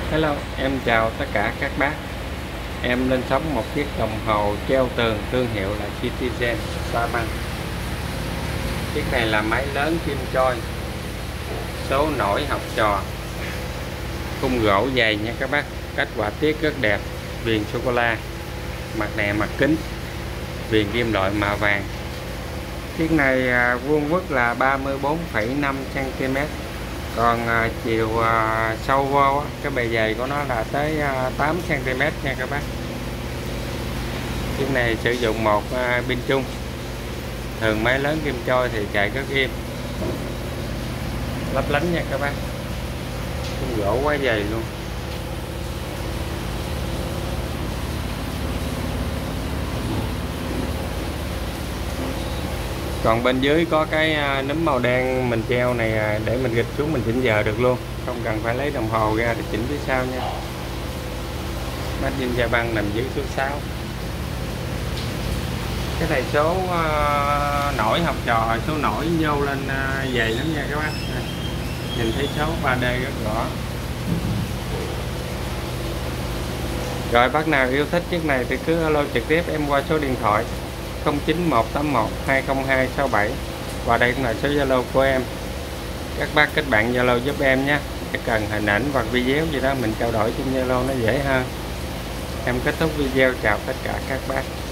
Hello, em chào tất cả các bác. Em lên sóng một chiếc đồng hồ treo tường thương hiệu là Citizen Saman. Chiếc này là máy lớn kim choi, số nổi học trò, khung gỗ dày nha các bác, cách họa tiết rất đẹp, viền sô cô la, mặt nạ mặt kính, viền kim loại mạ vàng. Chiếc này vuông vức là 34,5 cm. Còn chiều sâu vô cái bề dày của nó là tới 8 cm nha các bác. Chiếc này sử dụng một pin chung. Thường máy lớn kim choi thì chạy rất im, lấp lánh nha các bác. Khung gỗ quá dày luôn. Còn bên dưới có cái núm màu đen mình treo này để mình gịch xuống mình chỉnh giờ được luôn, không cần phải lấy đồng hồ ra để chỉnh phía sau nha. Made in Japan nằm dưới số 6. Cái này số nổi học trò, số nổi vô lên dày lắm nha các bác. Nhìn thấy số 3D rất rõ. Rồi bác nào yêu thích chiếc này thì cứ alo trực tiếp em qua số điện thoại 09181 20267, và đây cũng là số Zalo của em. Các bác kết bạn Zalo giúp em nhé. Chỉ cần hình ảnh hoặc video gì đó mình trao đổi trên Zalo nó dễ hơn. Em kết thúc video, chào tất cả các bác.